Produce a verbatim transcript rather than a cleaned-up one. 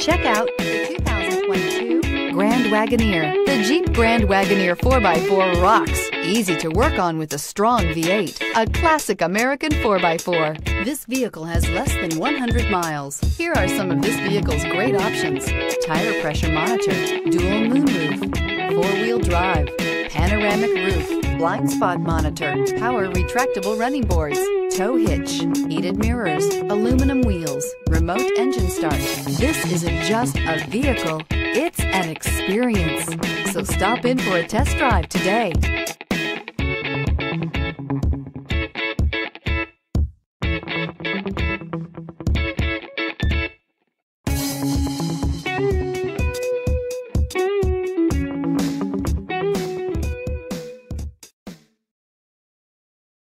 Check out the two thousand twenty-two Grand Wagoneer. The Jeep Grand Wagoneer four by four rocks. Easy to work on with a strong V eight. A classic American four by four. This vehicle has less than one hundred miles. Here are some of this vehicle's great options: tire pressure monitor, dual moonroof, four-wheel drive, panoramic roof, blind spot monitor, power retractable running boards, tow hitch, heated mirrors, aluminum wheels, remote engine start. This isn't just a vehicle, it's an experience. So stop in for a test drive today.